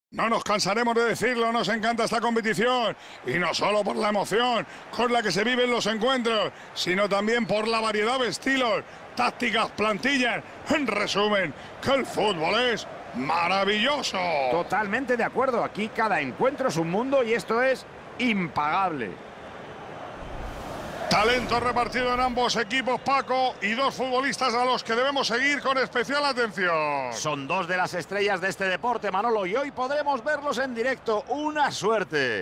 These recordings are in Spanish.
No nos cansaremos de decirlo, nos encanta esta competición. Y no solo por la emoción con la que se viven los encuentros, sino también por la variedad de estilos, tácticas, plantillas. En resumen, que el fútbol es maravilloso. Totalmente de acuerdo. Aquí cada encuentro es un mundo y esto es impagable. Talento repartido en ambos equipos, Paco, y dos futbolistas a los que debemos seguir con especial atención. Son dos de las estrellas de este deporte, Manolo, y hoy podremos verlos en directo. ¡Una suerte!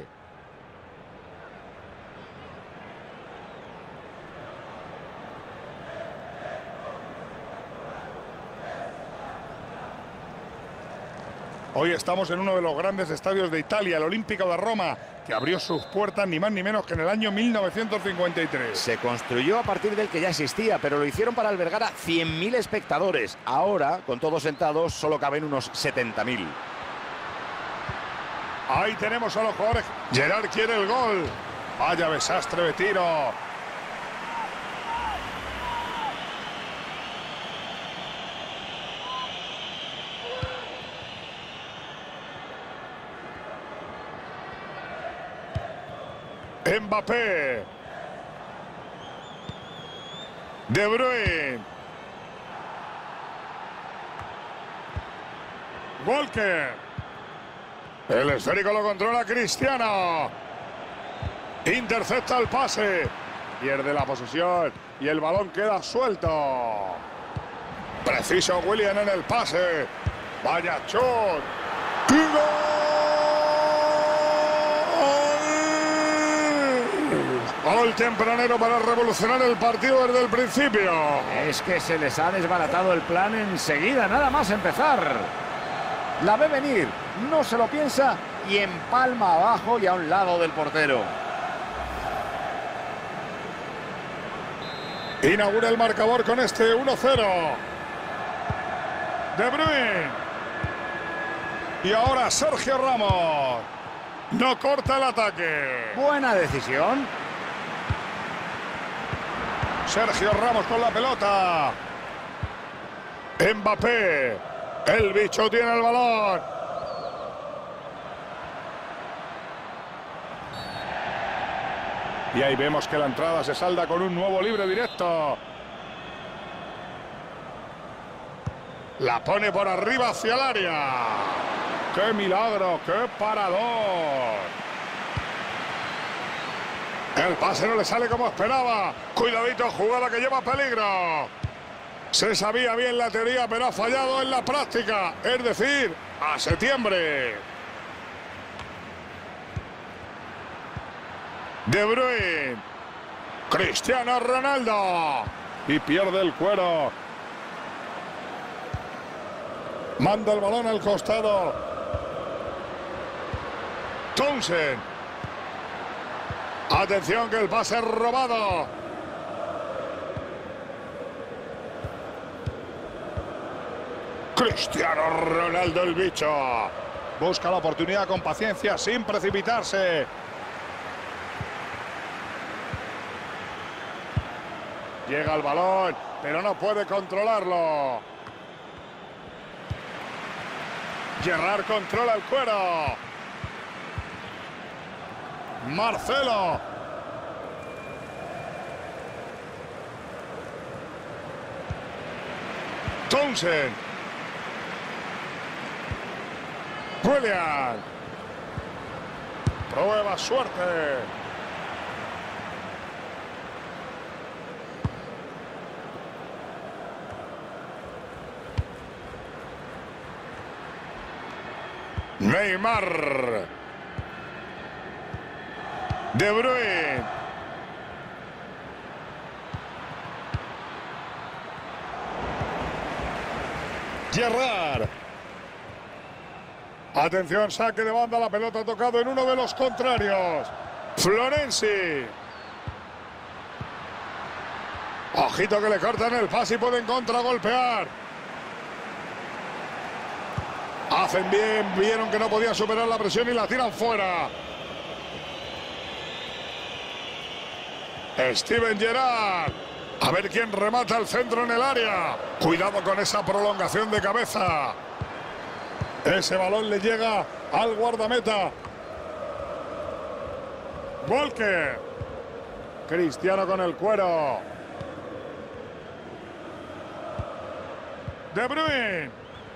Hoy estamos en uno de los grandes estadios de Italia, el Olímpico de Roma, que abrió sus puertas ni más ni menos que en el año 1953. Se construyó a partir del que ya existía, pero lo hicieron para albergar a 100.000 espectadores. Ahora, con todos sentados, solo caben unos 70.000. Ahí tenemos a los jugadores. Gerard quiere el gol. Vaya desastre de tiro. Mbappé. De Bruyne. Walker. El esférico lo controla Cristiano. Intercepta el pase. Pierde la posesión y el balón queda suelto. Preciso William en el pase. Vaya chut. ¡Y gol! Gol tempranero para revolucionar el partido desde el principio. Es que se les ha desbaratado el plan enseguida, nada más empezar. La ve venir, no se lo piensa y empalma abajo y a un lado del portero. Inaugura el marcador con este 1-0. De Bruyne. Y ahora Sergio Ramos. No corta el ataque. Buena decisión. Sergio Ramos con la pelota. Mbappé. El bicho tiene el balón. Y ahí vemos que la entrada se salda con un nuevo libre directo. La pone por arriba hacia el área. ¡Qué milagro! ¡Qué parador! El pase no le sale como esperaba. Cuidadito, jugada que lleva peligro. Se sabía bien la teoría, pero ha fallado en la práctica. Es decir, a septiembre. De Bruyne. Cristiano Ronaldo. Y pierde el cuero. Manda el balón al costado. Townsend. Atención que el pase es robado. Cristiano Ronaldo, el bicho. Busca la oportunidad con paciencia, sin precipitarse. Llega el balón, pero no puede controlarlo. Gerrard controla el cuero. Marcelo. Townsend. William. Prueba suerte. Neymar. De Bruyne. Gerrard. Atención, saque de banda, la pelota ha tocado en uno de los contrarios. Florenzi. Ojito que le cortan el pase y pueden contragolpear. Hacen bien, vieron que no podían superar la presión y la tiran fuera. Steven Gerrard. A ver quién remata el centro en el área. Cuidado con esa prolongación de cabeza. Ese balón le llega al guardameta. Walker. Cristiano con el cuero. De Bruyne.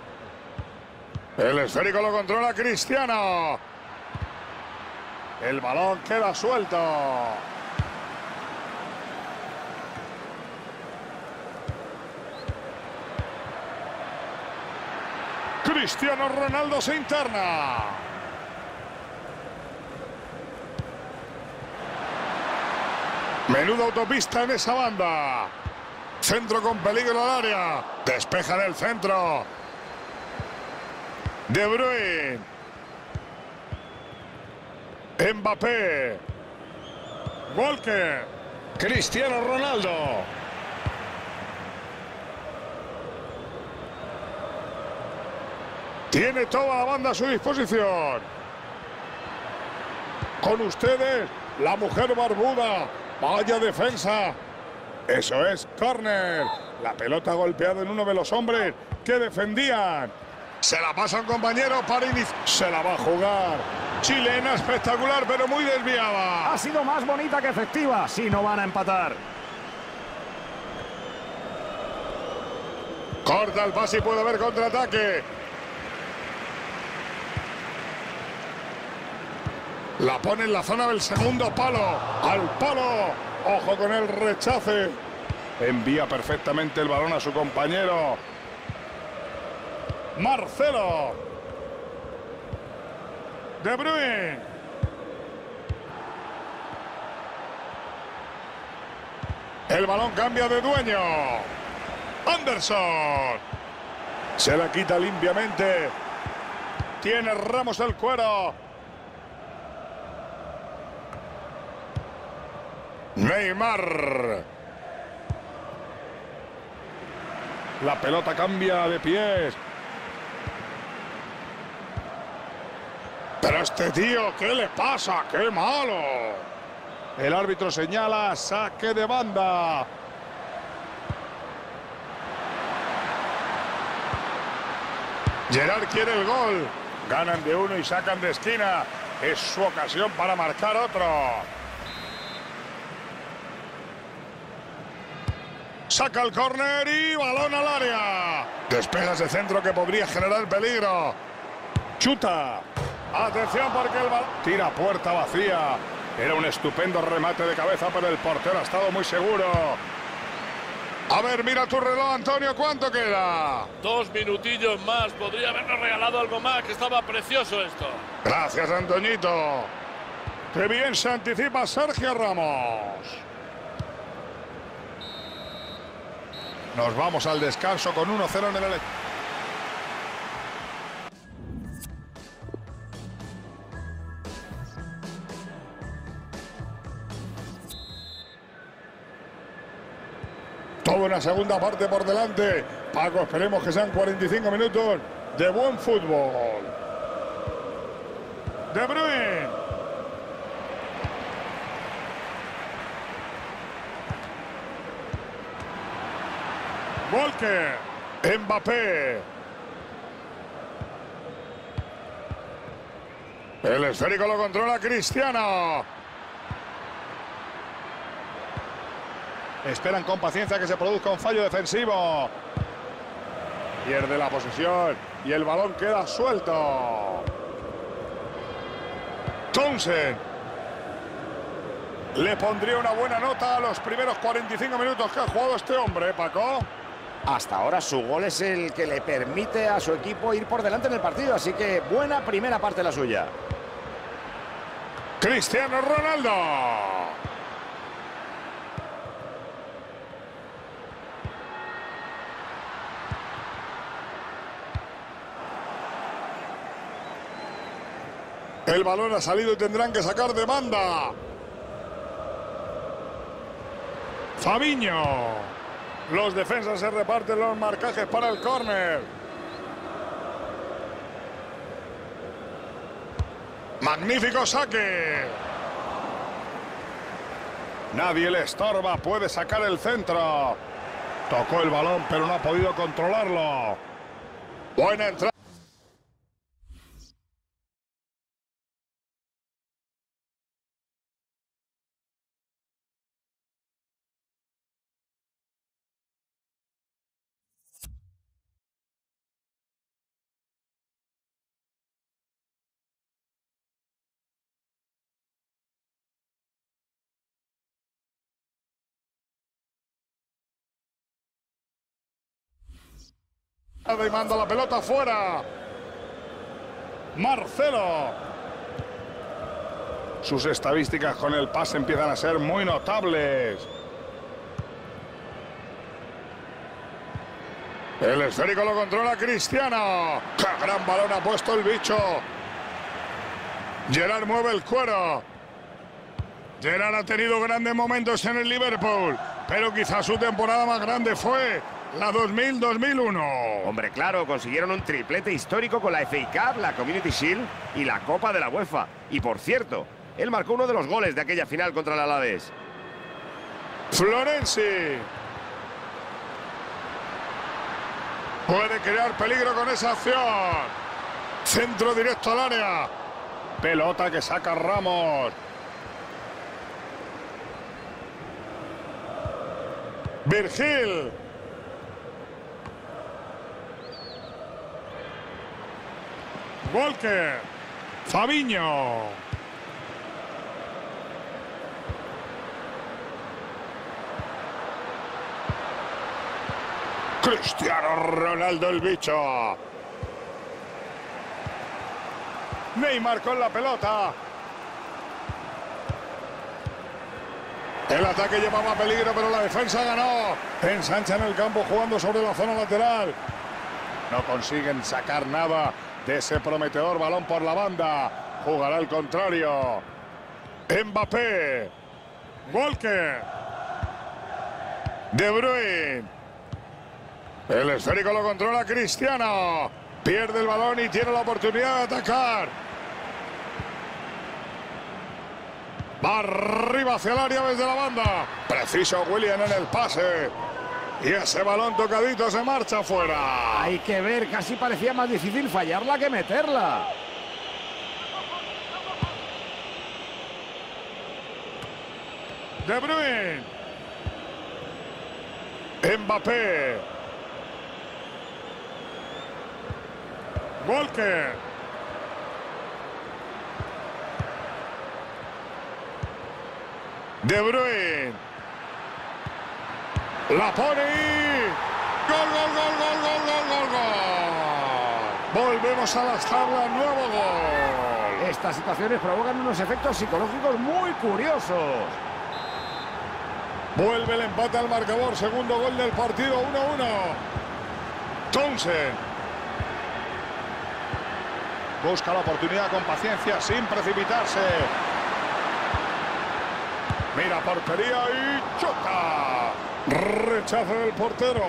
El esférico lo controla Cristiano. El balón queda suelto. Cristiano Ronaldo se interna. Menuda autopista en esa banda. Centro con peligro al área. Despeja del centro. De Bruyne. Mbappé. Walker. Cristiano Ronaldo. Tiene toda la banda a su disposición. Con ustedes, la mujer barbuda. Vaya defensa. Eso es, córner. La pelota golpeada en uno de los hombres que defendían. Se la pasa un compañero para iniciar. Se la va a jugar. Chilena espectacular, pero muy desviada. Ha sido más bonita que efectiva. Si no van a empatar. Corta el pase y puede haber contraataque. La pone en la zona del segundo palo. Al palo. Ojo con el rechace. Envía perfectamente el balón a su compañero. Marcelo. De Bruyne. El balón cambia de dueño. Anderson. Se la quita limpiamente. Tiene Ramos el cuero. Neymar. La pelota cambia de pies. Pero este tío, ¿qué le pasa? ¡Qué malo! El árbitro señala saque de banda. Gerard quiere el gol. Ganan de uno y sacan de esquina. Es su ocasión para marcar otro. Saca el córner y balón al área. Despega ese centro que podría generar peligro. Chuta. Atención porque el balón tira puerta vacía. Era un estupendo remate de cabeza, pero el portero ha estado muy seguro. A ver, mira tu reloj, Antonio, ¿cuánto queda? 2 minutillos más. Podría habernos regalado algo más, que estaba precioso esto. Gracias, Antoñito. Qué bien se anticipa Sergio Ramos. Nos vamos al descanso con 1-0 en el... Toda una segunda parte por delante. Paco, esperemos que sean 45 minutos de buen fútbol. De Bruyne. Walker. Mbappé. El esférico lo controla Cristiano. Esperan con paciencia que se produzca un fallo defensivo. Pierde la posesión y el balón queda suelto. Townsend. Le pondría una buena nota a los primeros 45 minutos que ha jugado este hombre, Paco. Hasta ahora su gol es el que le permite a su equipo ir por delante en el partido. Así que buena primera parte la suya. Cristiano Ronaldo. El balón ha salido y tendrán que sacar de banda. Fabinho. Los defensas se reparten los marcajes para el córner. Magnífico saque. Nadie le estorba, puede sacar el centro. Tocó el balón, pero no ha podido controlarlo. Buena entrada. Y manda la pelota fuera. Marcelo. Sus estadísticas con el pase empiezan a ser muy notables. El esférico lo controla Cristiano. ¡Qué gran balón ha puesto el bicho! Gerrard mueve el cuero. Gerrard ha tenido grandes momentos en el Liverpool, pero quizás su temporada más grande fue la 2000-2001. Hombre, claro, consiguieron un triplete histórico con la FA Cup, la Community Shield y la Copa de la UEFA. Y por cierto, él marcó uno de los goles de aquella final contra el Alavés. Florenzi. Puede crear peligro con esa acción. Centro directo al área. Pelota que saca Ramos. Virgil. Walker. Fabinho. Cristiano Ronaldo el bicho. Neymar con la pelota. El ataque llevaba peligro, pero la defensa ganó. Ensancha en el campo jugando sobre la zona lateral. No consiguen sacar nada de ese prometedor balón por la banda. Jugará el contrario. Mbappé. Walker. De Bruyne. El esférico lo controla Cristiano. Pierde el balón y tiene la oportunidad de atacar. Va arriba hacia el área desde la banda. Preciso William en el pase. Y ese balón tocadito se marcha fuera. Hay que ver, casi parecía más difícil fallarla que meterla. De Bruyne. Mbappé. Walker. De Bruyne. La pone y... ¡Gol, gol, gol, gol, gol, gol, gol, gol! Volvemos a las tablas, nuevo gol. Estas situaciones provocan unos efectos psicológicos muy curiosos. Vuelve el empate al marcador, segundo gol del partido, 1-1. Townsend. Busca la oportunidad con paciencia, sin precipitarse. Mira portería y chuta. Rechaza del portero.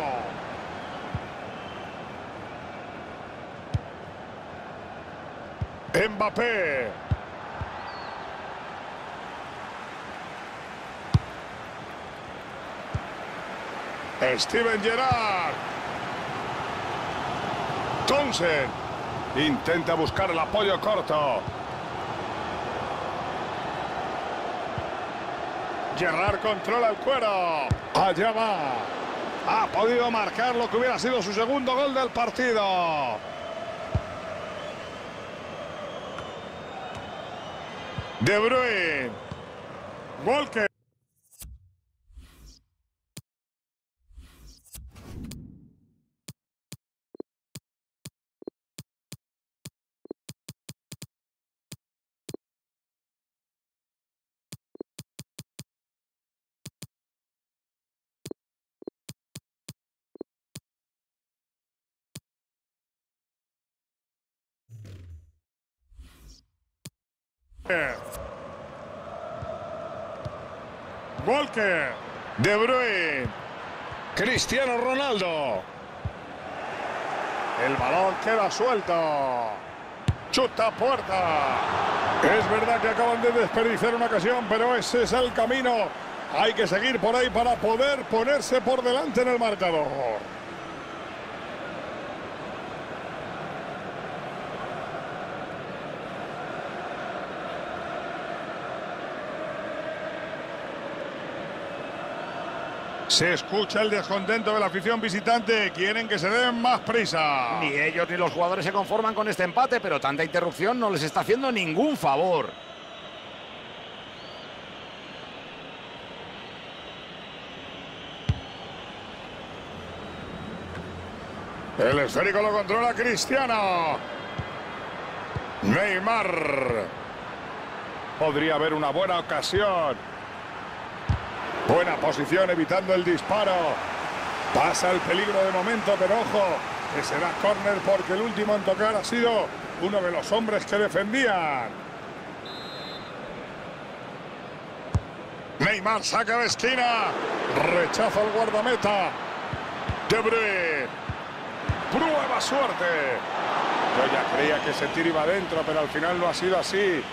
Mbappé. Steven Gerrard. Townsend. Intenta buscar el apoyo corto. Gerrard controla el cuero. Allá va. Ha podido marcar lo que hubiera sido su segundo gol del partido. De Bruyne. Walker. Walker. De Bruyne. Cristiano Ronaldo. El balón queda suelto. Chuta a puerta. Es verdad que acaban de desperdiciar una ocasión, pero ese es el camino. Hay que seguir por ahí para poder ponerse por delante en el marcador. Se escucha el descontento de la afición visitante. Quieren que se den más prisa. Ni ellos ni los jugadores se conforman con este empate, pero tanta interrupción no les está haciendo ningún favor. El esférico lo controla Cristiano. Neymar. Podría haber una buena ocasión. Buena posición evitando el disparo. Pasa el peligro de momento, pero ojo, que será córner porque el último en tocar ha sido uno de los hombres que defendían. Neymar saca de esquina. Rechaza el guardameta. De Bruyne. Prueba suerte. Yo ya creía que ese tiro iba adentro, pero al final no ha sido así.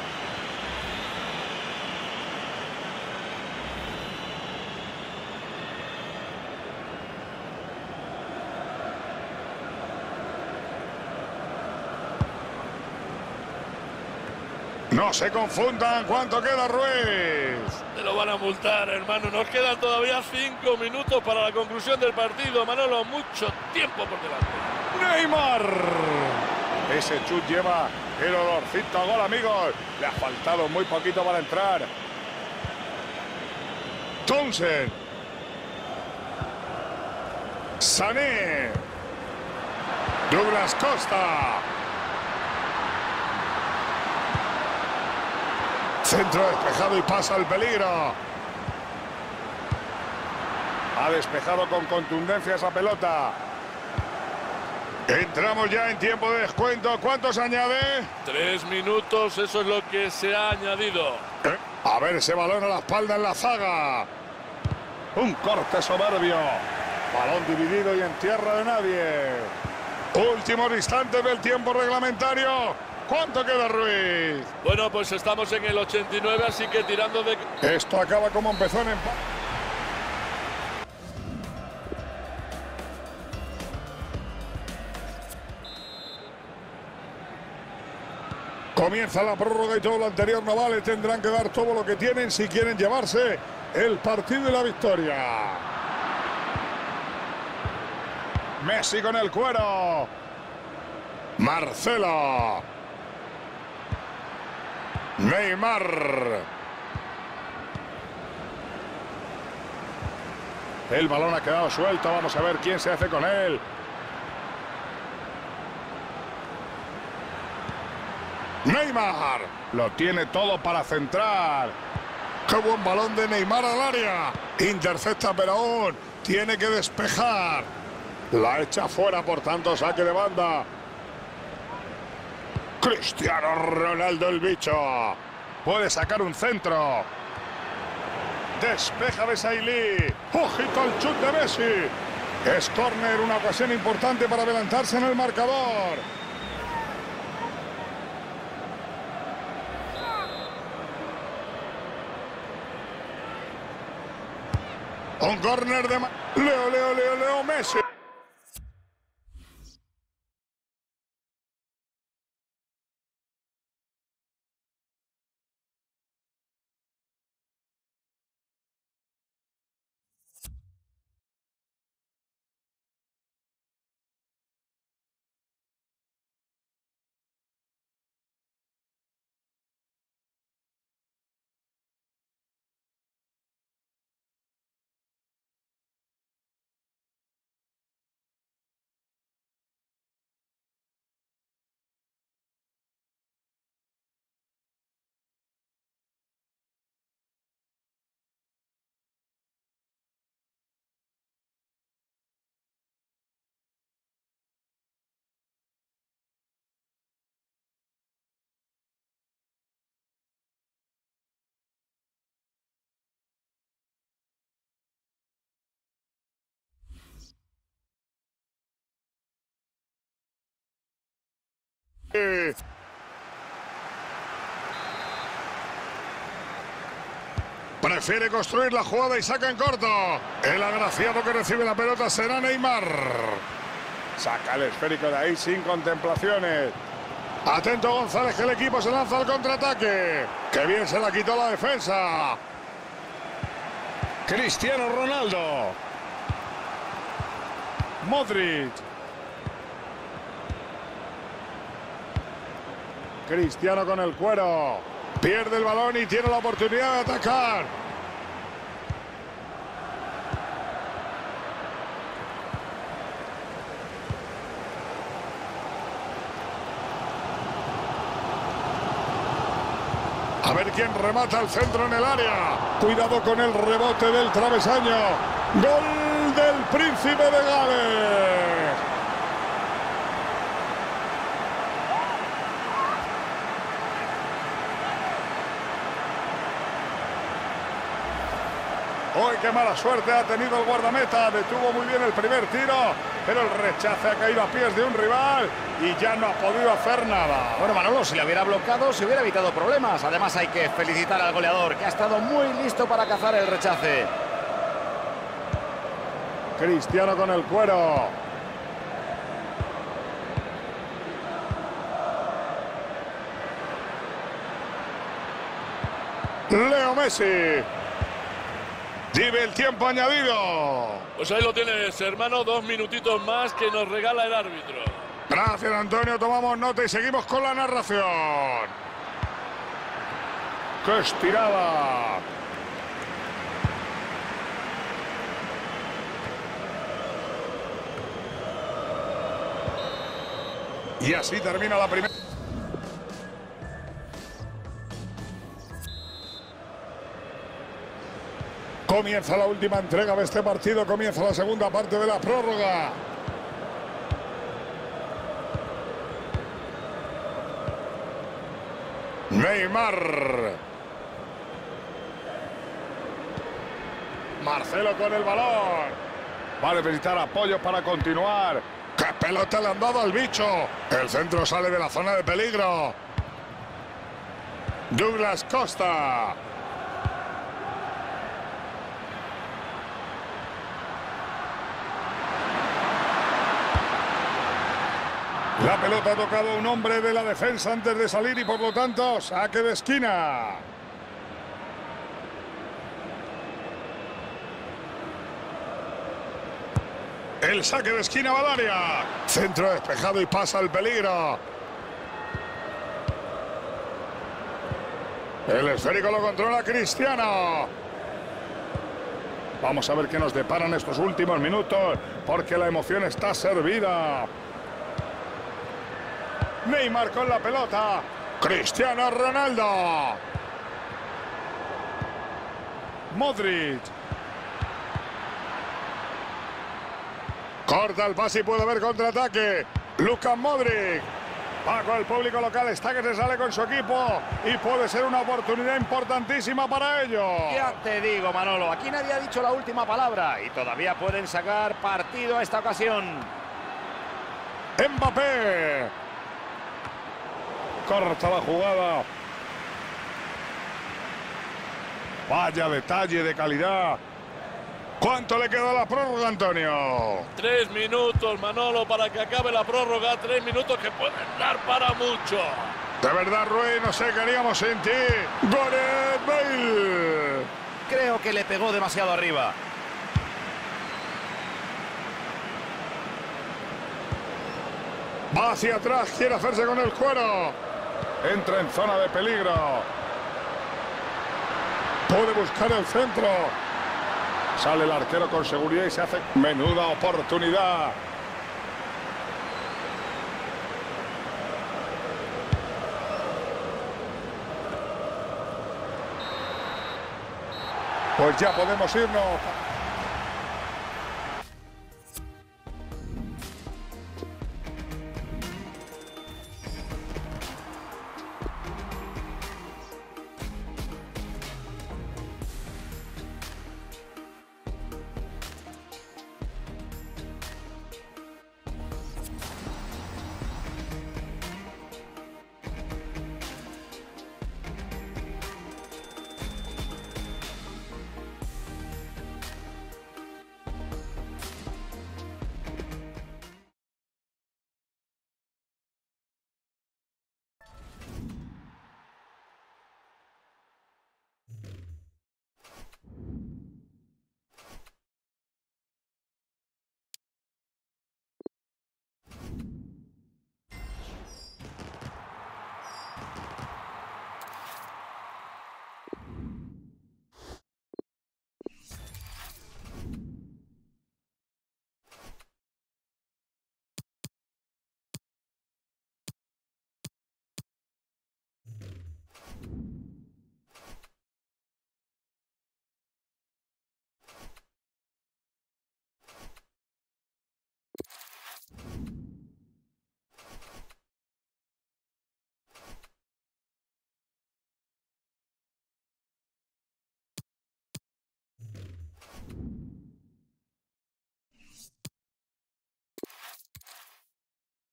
No se confundan, ¿cuánto queda Ruiz? Te lo van a multar, hermano. Nos quedan todavía 5 minutos para la conclusión del partido. Manolo, mucho tiempo por delante. Neymar. Ese chut lleva el olorcito a gol, amigos. Le ha faltado muy poquito para entrar. Townsend. Sané. Douglas Costa. Centro despejado y pasa el peligro. Ha despejado con contundencia esa pelota. Entramos ya en tiempo de descuento. ¿Cuánto se añade? 3 minutos, eso es lo que se ha añadido. A ver ese balón a la espalda en la zaga. Un corte soberbio. Balón dividido y en tierra de nadie. Últimos instantes del tiempo reglamentario. ¿Cuánto queda Ruiz? Bueno, pues estamos en el 89, así que tirando de... Esto acaba como empezó en empate. Comienza la prórroga y todo lo anterior no vale. Tendrán que dar todo lo que tienen si quieren llevarse el partido y la victoria. Messi con el cuero. Marcelo. Neymar. El balón ha quedado suelto. Vamos a ver quién se hace con él. Neymar. Lo tiene todo para centrar. ¡Qué buen balón de Neymar al área! Intercepta, pero aún tiene que despejar. La echa fuera, por tanto, saque de banda. Cristiano Ronaldo, el bicho. Puede sacar un centro. Despeja Besailly. Ojito al chut de Messi. Es córner, una ocasión importante para adelantarse en el marcador. Un córner de... Leo Messi. Prefiere construir la jugada y saca en corto. El agraciado que recibe la pelota será Neymar. Saca el esférico de ahí sin contemplaciones. Atento González, que el equipo se lanza al contraataque. ¡Qué bien se la quitó la defensa! Cristiano Ronaldo. Modric. Cristiano con el cuero. Pierde el balón y tiene la oportunidad de atacar. A ver quién remata el centro en el área. Cuidado con el rebote del travesaño. Gol del Príncipe de Gales. ¡Uy, qué mala suerte ha tenido el guardameta! Detuvo muy bien el primer tiro, pero el rechace ha caído a pies de un rival y ya no ha podido hacer nada. Bueno, Manolo, si le hubiera bloqueado, se hubiera evitado problemas. Además, hay que felicitar al goleador, que ha estado muy listo para cazar el rechace. Cristiano con el cuero. Leo Messi. Vive el tiempo añadido. Pues ahí lo tienes, hermano. 2 minutitos más que nos regala el árbitro. Gracias, Antonio. Tomamos nota y seguimos con la narración. ¡Qué estirada! Y así termina la primera. Comienza la última entrega de este partido, comienza la segunda parte de la prórroga. Neymar. Marcelo con el balón. Va a necesitar apoyo para continuar. ¡Qué pelota le han dado al bicho! El centro sale de la zona de peligro. Douglas Costa. La pelota ha tocado a un hombre de la defensa antes de salir y por lo tanto saque de esquina. El saque de esquina va al área. Centro despejado y pasa el peligro. El esférico lo controla Cristiano. Vamos a ver qué nos deparan estos últimos minutos porque la emoción está servida. Neymar con la pelota. Cristiano Ronaldo. Modric. Corta el pase y puede haber contraataque. Luka Modric. Va con el público local. Está que se sale con su equipo. Y puede ser una oportunidad importantísima para ellos. Ya te digo, Manolo. Aquí nadie ha dicho la última palabra. Y todavía pueden sacar partido a esta ocasión. Mbappé. Corta la jugada. Vaya detalle de calidad. ¿Cuánto le queda a la prórroga, Antonio? 3 minutos, Manolo, para que acabe la prórroga. 3 minutos que pueden dar para mucho. De verdad, Rui, no sé qué haríamos sin ti. Gareth Bale. Creo que le pegó demasiado arriba. Va hacia atrás, quiere hacerse con el cuero. Entra en zona de peligro. Puede buscar el centro. Sale el arquero con seguridad y se hace menuda oportunidad. Pues ya podemos irnos.